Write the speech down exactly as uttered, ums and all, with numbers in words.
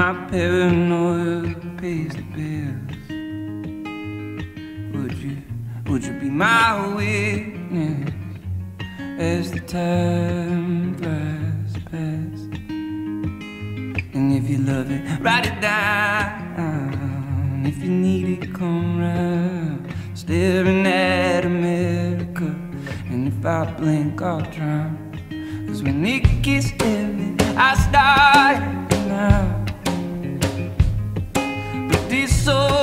my paranoia pays the bills. Would you, would you be my witness as the time flies past? And if you love it, write it down. If you need it, come round. Staring at America, and if I blink, I'll drown. Cause when it gets heavy, I start now. But this soul